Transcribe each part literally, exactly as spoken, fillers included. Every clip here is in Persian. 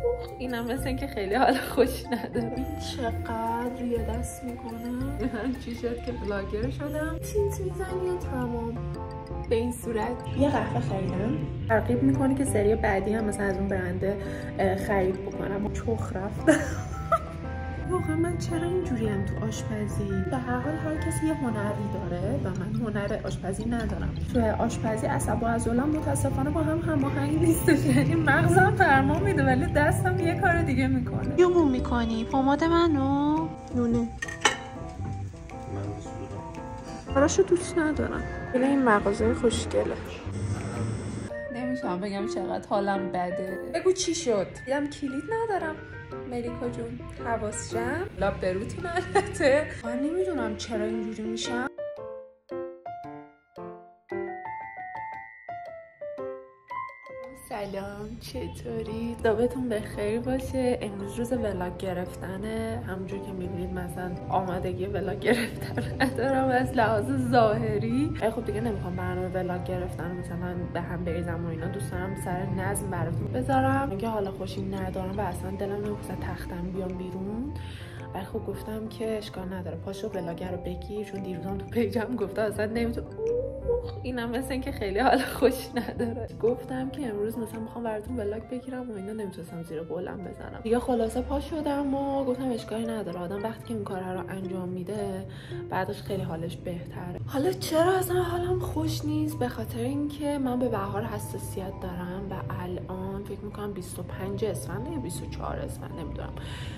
اینم مثل اینکه خیلی حال خوش نداره. این چقدر روی دست میکنه. من چی شد که بلاگر شدم؟ تینت میزنی و تمام. به این صورت یه قهوه خریدم. ترغیب میکنه که سری بعدی هم مثلا از اون برنده خرید بکنم. چخ رفتم. واقعا من چرا اینجوریم تو آشپزی؟ به هر حال هر کسی یه هنری داره و من هنر آشپزی ندارم. تو آشپزی عصب و عضلام متاسفانه با هم هماهنگ نیستش. یعنی مغزم فرمان میده ولی دستم یه کار دیگه میکنه. یه مو میکنی پماد منو؟ نونه. من براشو دوست ندارم. ولی این مغازه خوشگله. نمیتونم بگم چقدر حالم بده. بگو چی شد؟ دیدم کلید ندارم. ملیکا جون حواس جمع. لاب بروتون البته. من نمیدونم چرا اینجوری میشم. سلام، چطوری؟ صبحتون بخیر باشه. امروز روز ولاگ گرفتنه. همونجور که میبینید مثلا آمادگی ولاگ گرفتن ندارم از لحاظ ظاهری. خیلی خب دیگه نمیخوام برنامه ولاگ گرفتن مثلا به هم بریزم و اینا. دوست دارم سر نظم براتون بذارم. میگه حالا خوشی ندارم و اصلا دلم نمیخواد تختم بیام بیرون. ولی خب گفتم که اشکال نداره، پاشو ولاگر رو بگیر، چون دیروزم تو پیجم گفته اصلا نمیتونم. اینم مثل اینکه خیلی حال خوش نداره. گفتم که امروز مثلا میخوام براتون ولاگ بگیرم و اینا نمیتونستم زیر قولم بزنم دیگه. خلاصه پا شدم و گفتم اشکالی نداره، آدم وقتی که این کارا رو انجام میده بعدش خیلی حالش بهتره. حالا چرا اصلا حالم خوش نیست؟ به خاطر اینکه من به بهار حساسیت دارم و الان فکر میکنم بیست و پنج اسفند یا بیست و چهار اسفند نمیدونم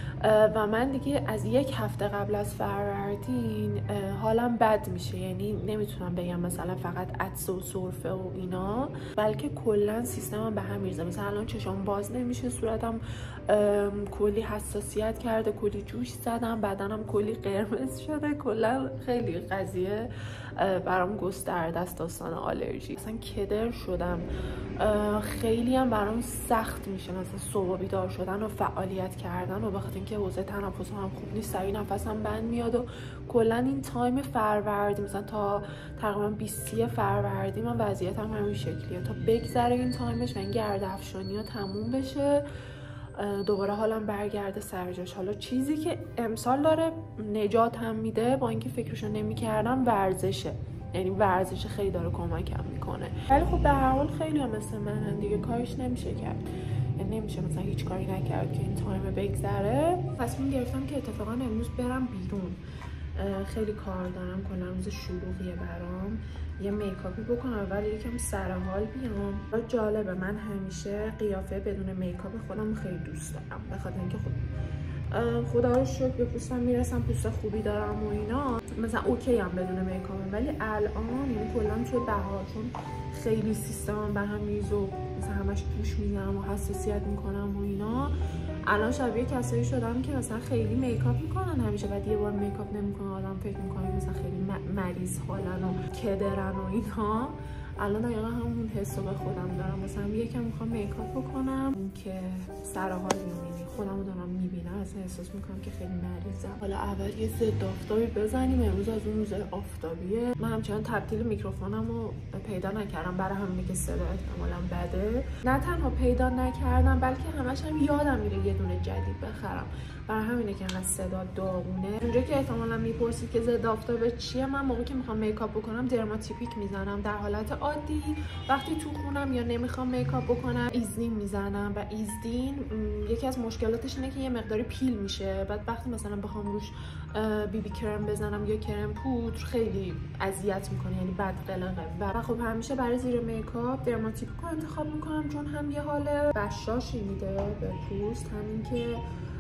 و من دیگه از یک هفته قبل از فروردین حالم بد میشه. یعنی نمیتونم بگم مثلا فقط عطسه و سرفه و اینا، بلکه کلا سیستمم به هم میریزه. مثلا الان چشام باز نمیشه، صورتم کلی حساسیت کرده، کلی جوش زدم، بدنم کلی قرمز شده. کلا خیلی قضیه برام گسترده است داستان آلرژی. مثلا کدر شدم، خیلی هم برام سخت میشه مثلا صبح بیدار شدن و فعالیت کردن و بخاطر اینکه حوزه تنفسم هم خوب نیست، سریع نفسم بند میاد و کلا این تایم فروردین مثلا تا تقریبا بیست فروردین من وضعیتم همین شکلیه تا بگذره این تایمش و این گردافشانی‌ها تموم بشه دوباره حالم برگرده سر جاش. حالا چیزی که امسال داره نجاتم میده با اینکه فکرشو نمی‌کردم ورزشه. یعنی ورزش خیلی داره کمکم میکنه. ولی خب به هر حال خیلی هم مثل منن دیگه، کارش نمیشه کرد. یعنی نمیشه مثلا هیچ کاری نکرد که این تایم بگذره. تصمیم گرفتم که اتفاقا امروز برم بیرون. خیلی کار دارم، کلا روز شلوغیه برام. یه میکاپی بکنم، اول یکم سر حال بیام. جالبه، من همیشه قیافه بدون میکاپ خودم خیلی دوست دارم، به خاطر اینکه خب خدا رو شکر به پوستم میرسم، پوست خوبی دارم و اینا، مثلا اوکی هم بدون میکاپ. ولی الان یعنی کلا توی بهار چون خیلی سیستمم به هم میریزه و مثلا همش دوش میزنم و حساسیت میکنم و اینا، الان شبیه کسایی شدم که مثلا خیلی میکاپ میکنن همیشه، بعد یه بار میکاپ نمیکنن آدم فکر میکنه مثلا خیلی مریض حالن و کدرن و اینا. الان دقیقا همون حسو به خودم دارم، مثلا یکم میخوام میکاپ بکنم که سر حال میبینی خودم دارم میبینم، اصلا احساس میکنم که خیلی مریضم. حالا اول یه ضد آفتابی بزنیم، امروز از اون روز آفتابیه. من همچنان تبدیل میکروفونم رو پیدا نکردم، برای همینه که صدا احتمالاً بده. نه تنها پیدا نکردم بلکه همش هم یادم میره یه دونه جدید بخرم، برای همینه که انقدر صدا داغونه. اونجا که احتمالاً میپرسید که ضد آفتاب چیه، من موقعی که میخوام میکاپ بکنم درماتیپیک میزنم. در حالت عادی وقتی تو خونم یا نمیخوام میکاپ بکنم ایزدین میزنم و ایزدین یکی از مشکلاتش اینه که یه مقداری پیل میشه، بعد وقتی مثلا بخوام روش بی بی کرم بزنم یا کرم پودر خیلی اذیت میکنه، یعنی بد قلقه. و خب همیشه برای زیر میکاپ درماتیپیک رو انتخاب میکنم چون هم یه حال بشاشی میده به پوست، همین که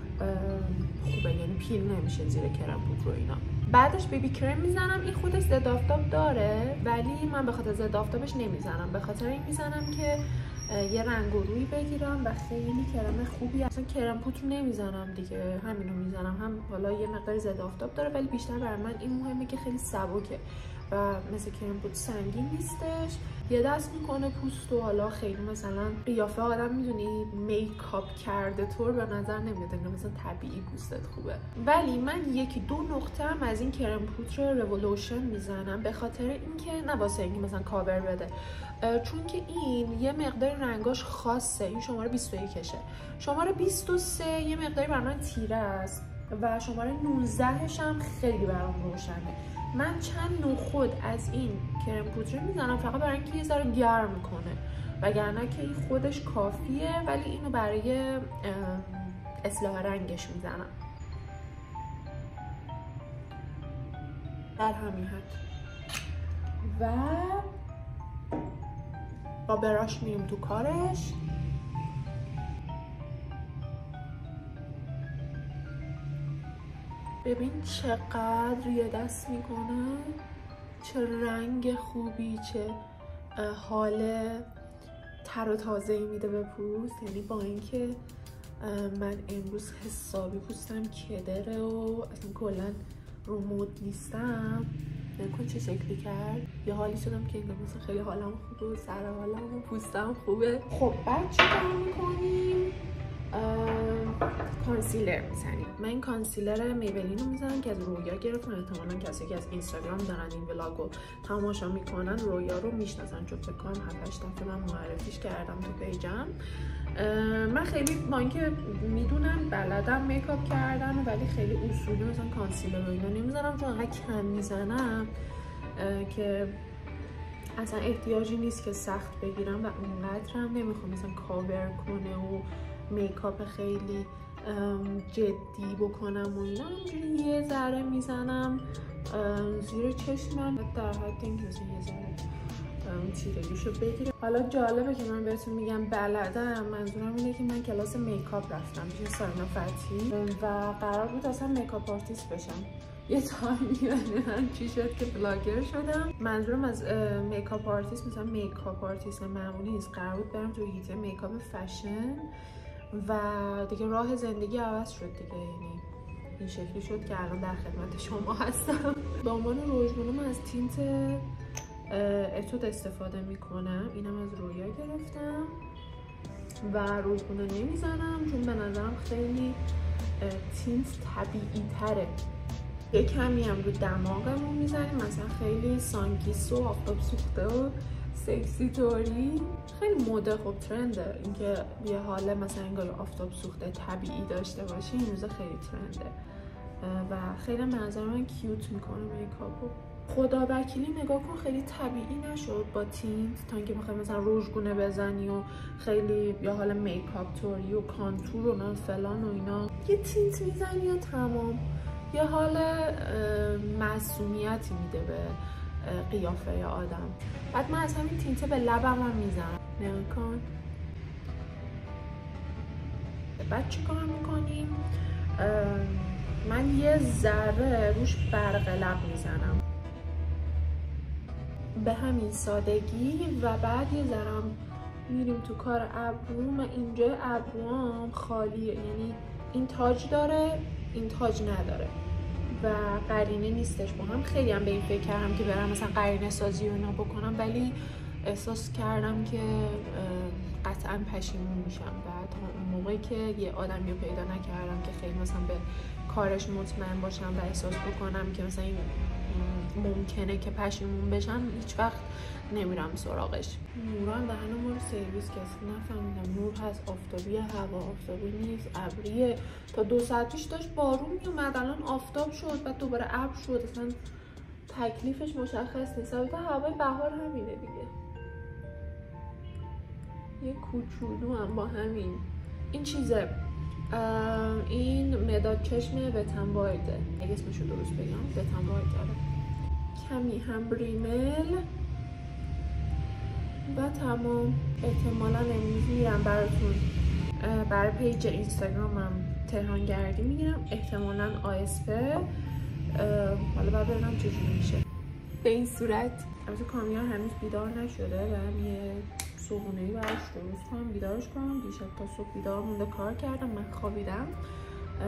خوبه یعنی پیل نمیشه زیر کرم پودر و اینا. بعدش بیبی کرم میزنم، این خودش ضد آفتاب داره ولی من به خاطر ضد آفتابش نمیزنم، به خاطر این میزنم که یه رنگ و روی بگیرم و خیلی کرم خوبی. اصلا کرم پودر نمیزنم دیگه، همینو میزنم. هم حالا یه مقدار ضد آفتاب داره ولی بیشتر برای من این مهمه که خیلی سبکه و مثل کرم پودر سنگین نیستش، یه دست میکنه پوست و حالا خیلی مثلا قیافه آدم میدونی میکاپ کرده طور به نظر نمیاد، انگار مثلا طبیعی پوستت خوبه. ولی من یکی دو نقطه هم از این کرم پودر رولوشن میزنم به خاطر اینکه نه واسه اینکه مثلا کاور بده، چون که این یه مقدار رنگاش خاصه. این شماره بیست و یک شه، شماره بیست و سه یه مقداری برای من تیره است و شماره نوزده هم خیلی برام روشنه. من چند نخود از این کرم پودر میزنم فقط برای اینکه یه ذره گرم کنه، وگرنه که این خودش کافیه، ولی اینو برای اصلاح رنگش میزنم. در همین حد و با براش میریم تو کارش. ببین چقدر یه دست میکنه، چه رنگ خوبی، چه حال تر و تازه‌ای میده به پوست. یعنی با اینکه من امروز حسابی پوستم کدره و اصلا کلا رو مود نیستم، نکن چه شکلی کرد. یه حالی شدم که انگار مثلا خیلی حالم خوبه و سر حالم و پوستم خوبه. خب بعد چی کار میکنیم؟ کانسیلر میزنیم. من این کانسیلر میبلین رو میزنم که از رویا گرفتم. احتمالاً کسی که از اینستاگرام دارن این ولاگ رو تماشا میکنن رویا رو میشناسن، چون فکر کنم هفت هشت دفعه من معرفیش کردم تو پیجم. من خیلی با اینکه میدونم بلدم میکاپ کردن ولی خیلی اصولی مثلا کانسیلر رو اینا نمیزنم، چون انقدر کم میزنم که اصلا احتیاجی نیست که سخت بگیرم و اونقدر هم نمیخوام مثلا کاور کنه و میکاپ خیلی جدی بکنم و اینا. اینجوری یه ذره میزنم زیر چشمم در حد اینکه یه ذره تیرگیشو بگیره. حالا جالبه که من بهتون میگم بلدم، منظورم اینه که من کلاس میکاپ رفتم پیش ساینا فتی و قرار بود اصلا میکاپ آرتیست بشم. یه تایمی من چی شد که بلاگر شدم. منظورم از میکاپ آرتیست مثلا میکاپ آرتیست معمولی نیست، قرار بود برم تو هیته میکاپ فشن و دیگه راه زندگی عوض شد دیگه. یعنی این شکلی شد که الان در خدمت شما هستم. به عنوان روژگونه من از تینت اتود استفاده میکنم، اینم از رویا گرفتم و روژگونه نمیزنم چون به نظرم خیلی تینت طبیعی تره. یه کمی هم رو دماغمون میزنیم، مثلا خیلی سانکیس و آفتاب سوخته و سکسی طوری. خیلی موده، خب ترنده اینکه یه حاله مثلا انگار آفتاب سوخته طبیعی داشته باشه، این روزا خیلی ترنده و خیلی منظر من کیوت میکنه میکاپو. خدا وکیلی نگاه کن خیلی طبیعی نشد با تینت تا اینکه بخوای مثلا روژگونه بزنی و خیلی یا حالا میکاپ توری و کانتور و نه فلان و اینا. یه تینت میزنی و تمام، یه حال معصومیتی میده به قیافه آدم. بعد من از همین تینته به لبم هم میزنم، نگاه کن. بعد چی کار میکنیم؟ من یه ذره روش برق لب میزنم به همین سادگی و بعد یه ذرم میریم تو کار ابرو. من اینجا ابروام خالیه، یعنی این تاج داره این تاج نداره و قرینه نیستش با هم. خیلی هم به این فکر کردم که برم مثلا قرینه سازی و اینا بکنم، ولی احساس کردم که قطعا پشیمون میشم. بعد اون موقعی که یه آدمی رو پیدا نکردم که خیلی مثلا به کارش مطمئن باشم و احساس بکنم که مثلا این ممکنه که پشیمون بشم، هیچ وقت نمیرم سراغش. نوران دهن ما رو سرویس کسی نفهمیدم. نور هست، آفتابی، هوا آفتابی نیست، ابریه. تا دو ساعت پیش داشت بارون میومد، الان آفتاب شد بعد دوباره ابر شد. اصلا تکلیفش مشخص نیست. البته هوای بهار همینه دیگه. یه کوچولو هم با همین این چیزه، این مداد چشم وتن وایلده، اگه اسمشو درست بگم وتن وایلد داره. کمی هم ریمل و تمام. احتمالا امروز میرم براتون برای پیج اینستاگرامم تهران گردی میگیرم، احتمالا آسپه. حالا باید ببینم چجوری میشه. به این صورت البته کامیار هنوز بیدار نشده و هم یه صبحونه‌ای براش درست کنم بیدارش کنم. دیشب تا صبح بیدار مونده کار کردم، من خوابیدم.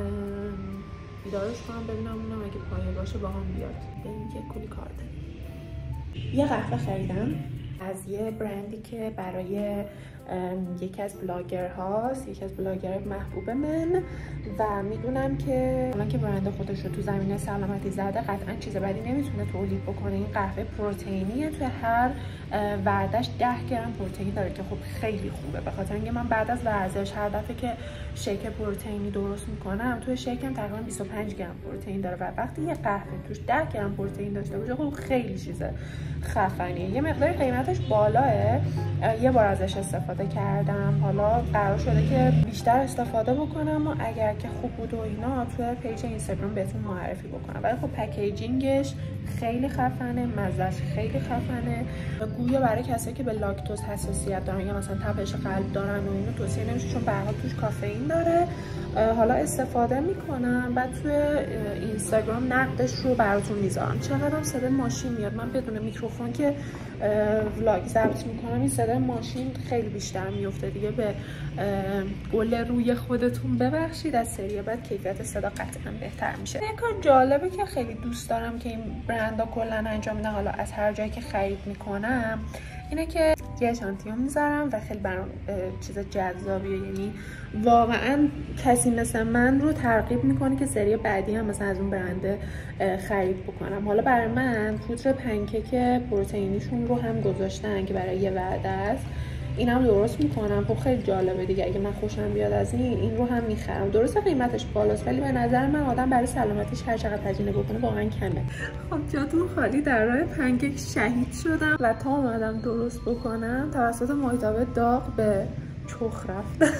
بیدارش کنم ببینم اونم اگه پایه باشه با هم بیاد. بریم که کلی کار داریم. یه قهوه خریدم از یه برندی که برای یکی از بلاگر هاست، یکی از بلاگر محبوب من و میدونم که الان که برند خودش رو تو زمینه سلامتی زده قطعا چیز بدی نمیتونه تولید بکنه. این قهوه پروتئینیه، تو هر وعدهش ده گرم پروتئین داره که خب خیلی خوبه، به خاطر اینکه من بعد از ورزش هر دفعه که شیک پروتئینی درست میکنم توی شیکم تقریبا بیست و پنج گرم پروتئین داره و وقتی یه قهوه توش ده گرم پروتئین داشته باشه خب خیلی چیزه خفنیه. یه مقدار قیمتش بالاه، یه بار ازش استفاده کردم، حالا قرار شده که بیشتر استفاده بکنم و اگر که خوب بود و اینا توی پیج اینستاگرام بهتون معرفی بکنم. ولی خب پکیجینگش خیلی خفنه، مزهش خیلی خفنه و گویا برای کسایی که به لاکتوز حساسیت دارن یا مثلا تپش قلب دارن و اینو توصیه نمیشه چون به هر حال توش کافئین داره. حالا استفاده میکنم بعد توی اینستاگرام نقدش رو براتون میذارم. چقدرم صدای ماشین میاد، من بدون میکروفون که ولاگ ضبط میکنم این صدای ماشین خیلی بیشتر میفته دیگه، به گل روی خودتون ببخشید. از سری بعد کیفیت صدا قطعا بهتر میشه. یه کار جالبه که خیلی دوست دارم که این برندها کلا انجام میدن، حالا از هر جایی که خرید میکنم، اینه که یه اشانتیون میذارم و خیلی برام چیز جذابیه، یعنی واقعا کسی مثل من رو ترغیب میکنه که سری بعدی هم مثلا از اون برنده خرید بکنم. حالا برای من پودر پنکیک پروتئینیشون رو هم گذاشتن که برای یه وعده است، این هم درست میکنم. خب خیلی جالبه دیگه، اگه من خوشم بیاد از این این رو هم میخرم. درسته قیمتش بالاست ولی به نظر من آدم برای سلامتیش هر چقدر هزینه بکنه واقعا کمه. خب جاتون خالی، در راه پنکیک شهید شدم و تا اومدم درست بکنم توسط محتوای داغ به چخ رفت.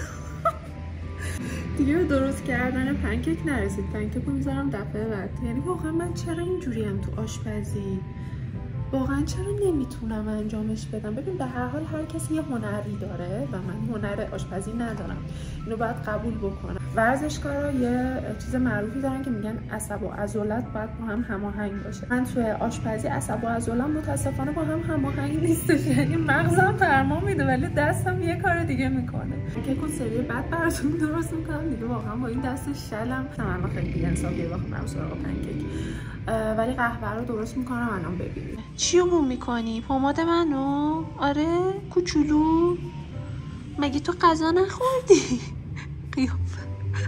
دیگه به درست کردن پنکیک نرسید. پنکیک رو میذارم دفعه بعد. یعنی واقعا من چرا اینجوری ام تو آشپزی؟ واقعا چرا نمیتونم انجامش بدم؟ ببین به هر حال هر کسی یه هنری داره و من هنر آشپزی ندارم، اینو باید قبول بکنم. ورزشکارا یه چیز معروفی دارن که میگن عصب و عضلات باید با هم هماهنگ باشه. من توی آشپزی عصب و عضلات متاسفانه با هم هماهنگ نیستش، یعنی مغزم فرمان میده ولی دستم یه کار دیگه میکنه. که کن سری بعد براتون درست میکنم دیگه، واقعا با این دست شلم من خیلی بی‌انصافیه بخوام سراغ پنکیک، ولی قهوه رو درست میکنم. الان ببینید چی بو میکنی؟ پماد منو؟ آره کوچولو، مگه تو غذا نخوردی؟ قیافه.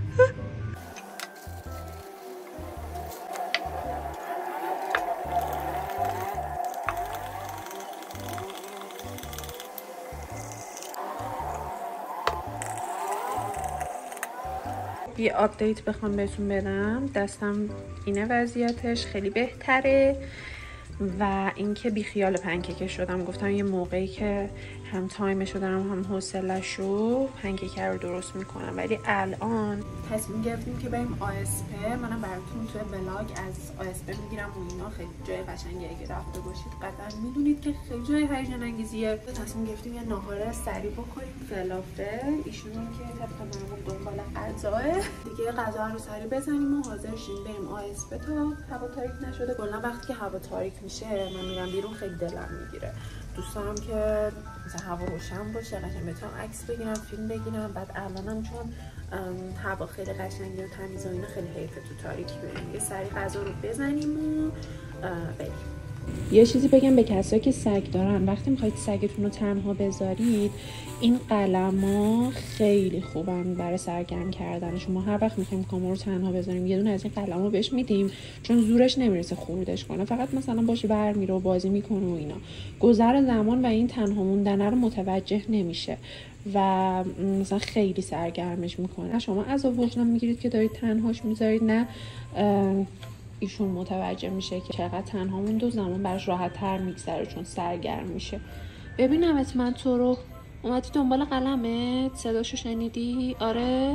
یه آپدیت بخوام بهتون بدم، دستم اینه وضعیتش خیلی بهتره و اینکه بیخیال پنکیک شدم. گفتم یه موقعی که هم تایمشو دارم هم حوصله‌شو پنکیک رو درست میکنم، ولی الان تصمیم گرفتیم که بریم آسپه. منم براتون توی ولاگ از آسپه میگیرم و اینا، خیلی جای قشنگی، اگه رفته باشید قطعا میدونید که خیلی جای هیجان انگیزیه. تصمیم گرفتیم یه ناهار سریع بکنیم فلافل. ایشون که طبق معمول دنبال غذاه دیگه، غذا رو سریع بزنیم و حاضر شیم بریم آسپه تا هوا تاریک نشده. کلا وقتی که هوا تاریک میشه من میرم بیرون، خیلی دلم میگیره. دوست دارم که مثلا هوا روشن باشه، قشنگ بتونم عکس بگیرم، فیلم بگیرم. بعد الانم چون هوا خیلی قشنگه و تمیزه و اینا، خیلی حیفه تو تاریکی بریم. یه سری غذا رو بزنیم و بریم. یه چیزی بگم به کسایی که سگ دارن، وقتی میخواید سگتون رو تنها بذارید این قلما خیلی خوبن برای سرگرم کردن. شما هر وقت میخوایم کامو رو تنها بذاریم یه دونه از این قلما بهش میدیم، چون زورش نمیرسه خوردش کنه، فقط مثلا باشه برمیره و بازی میکنه و اینا. گذر زمان و این تنها موندن رو متوجه نمیشه و مثلا خیلی سرگرمش میکنه. شما عذاب وجدان میگیرید که دارید تنهاش میذارید، نه ایشون متوجه میشه که چقدر تنها موند و زمان براش راحت تر میگذره چون سرگرم میشه. ببینم من تو رو اومدی دنبال قلمت، صداشو شنیدی؟ آره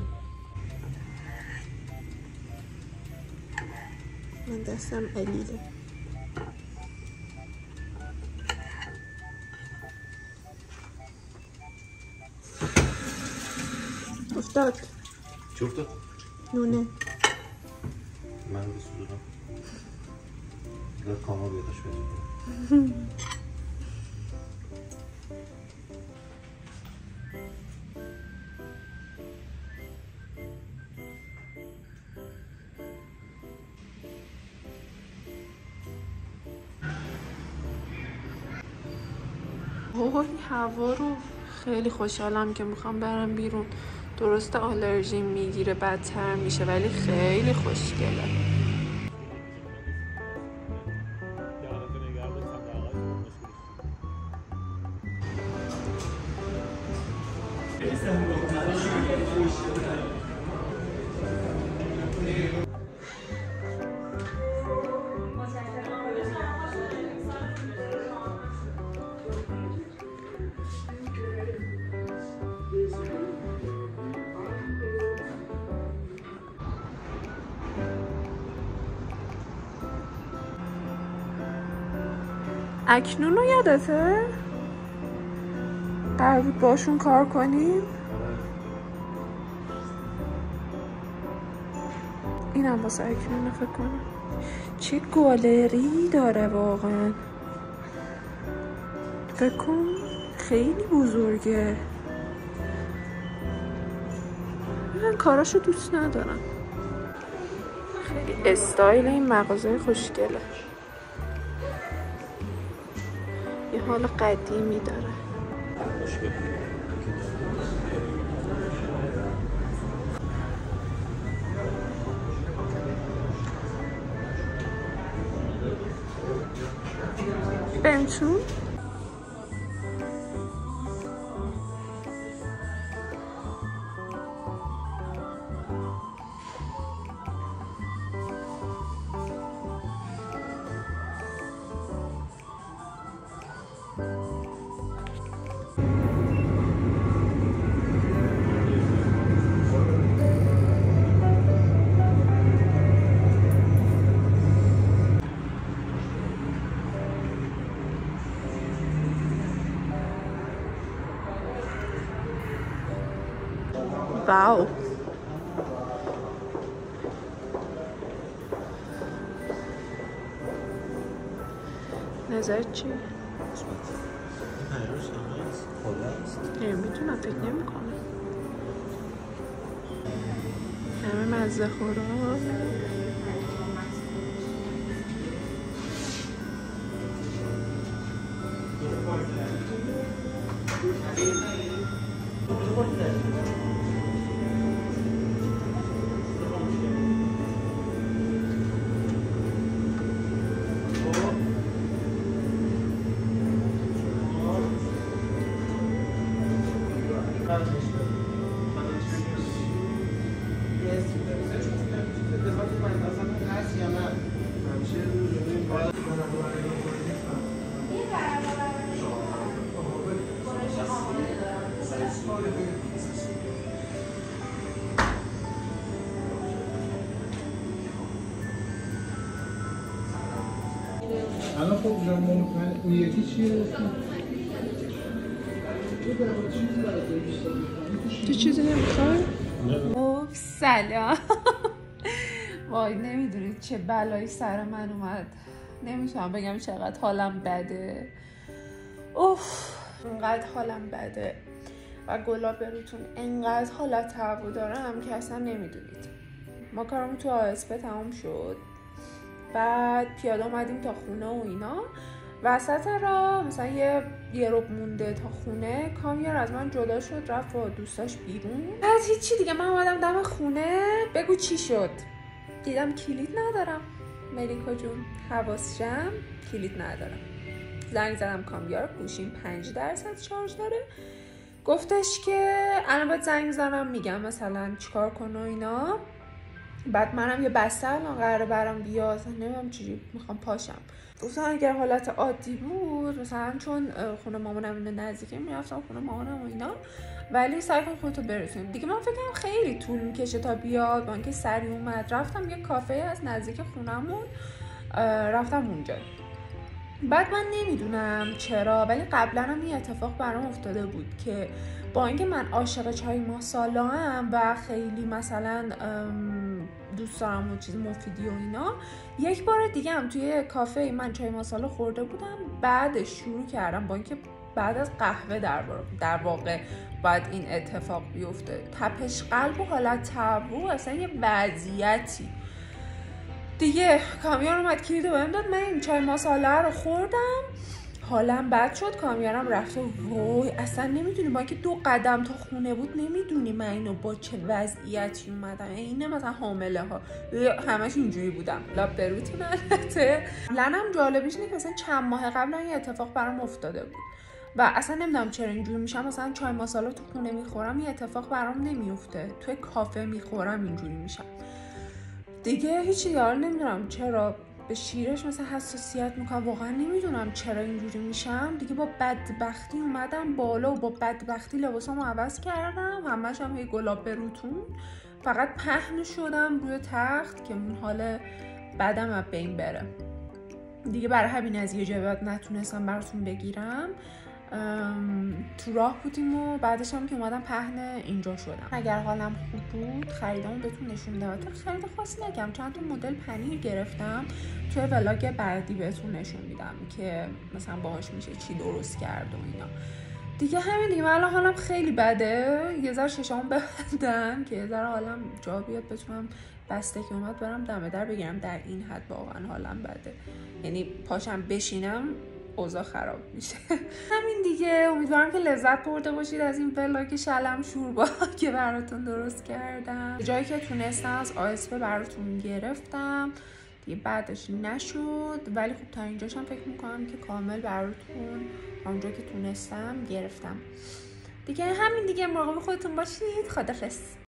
من دستم علیله. افتاد چی افتاد؟ نونه. من بسودم در کاما بیادش بزودم. وای هوا رو خیلی خوشحالم که میخوام برم بیرون. درست آلرژی میگیره بدتر میشه ولی خیلی خوشگله. اکنون رو یادته؟ قرار بود باشون کار کنیم؟ اینم واسه اکنون فکر کنم. چه گالری داره واقعا. فکر کن خیلی بزرگه. من کاراشو دوست ندارم. خیلی استایل این مغازه خوشگله. یه حال قدیمی داره. بنتون واو. نظرت چیه؟ نمیتونم فکر نمی کنم. همه مزه خورا. الان خب جامون اون یکی چیه؟ تو چیزی نمیخوای؟ اوه سلام. وای نمیدونید چه بلایی سر من اومد. نمیتونم بگم چقدر حالم بده. اوف انقدر حالم بده و گلاب روتون انقدر حالت هوا دارم که اصلا نمیدونید. ما کارمون تو آسپه تمام شد، بعد پیاده اومدیم تا خونه و اینا. وسط راه مثلا یه یه ربع مونده تا خونه کامیار از من جدا شد رفت با دوستاش بیرون. بعد هیچی دیگه من اومدم دم خونه. بگو چی شد؟ دیدم کلید ندارم. ملیکا جون حواسشم کلید ندارم. زنگ زدم کامیار، گوشیم پنج درصد شارژ داره. گفتش که الان باید زنگ بزنم میگم مثلا چیکار کن و اینا. بعد منم یه بسته الان قراره برام بیاد، نمیدونم چجوری میخوام پاشم. گفتم اگر حالت عادی بود مثلا چون خونه مامانم اینو نزدیکه میرفتم خونه مامانم و اینا، ولی سعی کن خودتو برسونیم دیگه. من فکرم خیلی طول میکشه تا بیاد، با اینکه سری اومد. رفتم یه کافه از نزدیک خونمون رفتم اونجا. بعد من نمیدونم چرا ولی قبلا هم این اتفاق برام افتاده بود که با اینکه من عاشق چای ماسالا ام و خیلی مثلا دوست دارم اون چیز مفیدی و اینا، یک بار دیگه هم توی کافه من چای ماسالا خورده بودم. بعدش شروع کردم با اینکه بعد از قهوه در, در واقع باید این اتفاق بیفته، تپش قلب و حالت تهوع اصلا یه وضعیتی دیگه. کامیار اومد کلیدو بهم داد، من این چای ماسالا رو خوردم، حالم بد شد. کامیارم رفت و وای اصلا نمیدونی با که دو قدم تا خونه بود نمیدونی من اینو با چه وضعیتی اومدم. اینه مثلا حامله ها همش اینجوری بودم، لب بروتون البته. لنم جالبیش اینه که مثلا چند ماه قبل این اتفاق برام افتاده بود و اصلا نمیدونم چرا اینجوری میشم. مثلا چای ماسالا تو خونه میخورم این اتفاق برام نمیفته، توی کافه میخورم اینجوری میشم دیگه. هیچی دیگه نمیدونم چرا به شیرش مثلا حساسیت میکنم، واقعا نمیدونم چرا اینجوری میشم دیگه. با بدبختی اومدم بالا و با بدبختی لباسامو عوض کردم، همش هم یه گلاب بروتون، فقط پهن شدم روی تخت که اون حال بعدم از بین بره دیگه. برای همین از یه جای بعد نتونستم براتون بگیرم. تو راه بودیم و بعدش هم که اومدم پهن اینجا شدم. اگر حالم خوب بود خریدامو بهتون نشون میدم. خرید خاصی نگم، چند تا مدل پنیر گرفتم، توی ولاگ بعدی بهتون نشون میدم که مثلا باهاش میشه چی درست کرد و اینا دیگه. همین دیگه. من الان حالم خیلی بده، یه ذره ششامو ببندم که یه ذره حالم جا بیاد بتونم بسته که اومد برم دم در بگیرم. در این حد واقعا حالم بده، یعنی پاشم بشینم اوضاع خراب میشه. همین دیگه. امیدوارم که لذت برده باشید از این ولاگ شلم شوربا که براتون درست کردم. جایی که تونستم از آسپه براتون گرفتم دیگه، بعدش نشد ولی خب تا اینجاشم فکر میکنم که کامل براتون اونجا که تونستم گرفتم دیگه. همین دیگه. مراقب خودتون باشید. خدافظ.